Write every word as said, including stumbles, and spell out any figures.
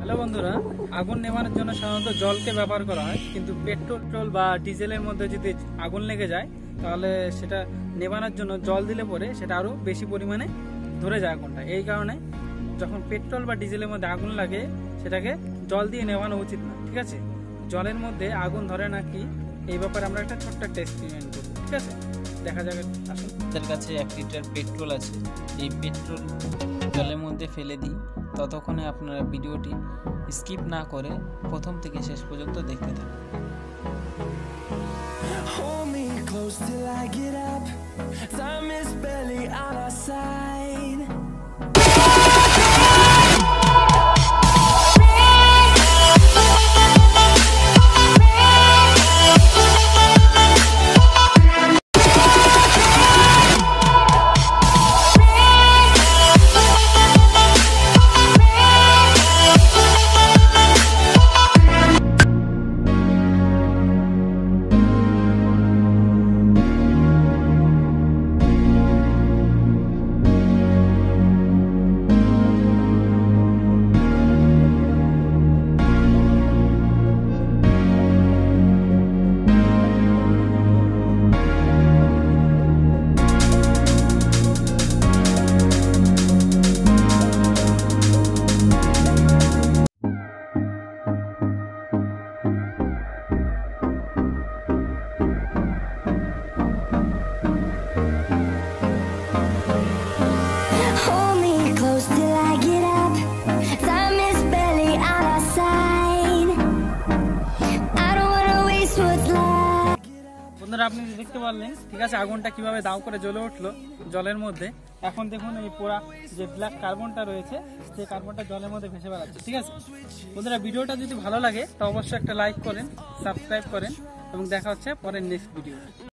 Hello বন্ধুরা, আগুন নেভানোর জন্য সাধারণত জলকে ব্যবহার করা হয়, কিন্তু পেট্রোল বা ডিজেলের মধ্যে যদি আগুন লেগে যায় তাহলে সেটা নেভানোর জন্য জল দিলে পরে সেটা আরো বেশি পরিমাণে ধরে যায় আগুনটা। এই কারণে যখন পেট্রোল বা ডিজেলের মধ্যে আগুন লাগে সেটাকে জল দিয়ে নেভানো উচিত না। ঠিক আছে, জলের মধ্যে আগুন ধরে নাকি এই ব্যাপারে আমরা একটা ছোট্ট একটা এক্সপেরিমেন্ট করবো। ঠিক আছে, দেখা যাবে। আসুন, আমাদের কাছে এক লিটার পেট্রোল আছে। এই পেট্রোল জলের মধ্যে ফেলে দিই। ততক্ষণে আপনারা ভিডিওটি স্কিপ না করে প্রথম থেকে শেষ পর্যন্ত দেখতে থাকুন। Hold me close till I get up. Time is barely on our side. বন্ধুরা, আপনি দেখতে পারলেন, ঠিক আছে, আগুনটা কিভাবে দাও করে জ্বলে উঠলো জলের মধ্যে। এখন দেখুন এই পোড়া যে ব্ল্যাক কার্বনটা রয়েছে সেই কার্বনটা জলের মধ্যে ভেসে বেড়াচ্ছে। ঠিক আছে বন্ধুরা, ভিডিওটা যদি ভালো লাগে তো অবশ্যই একটা লাইক করেন, সাবস্ক্রাইব করেন এবং দেখা হচ্ছে পরের নেক্সট ভিডিও।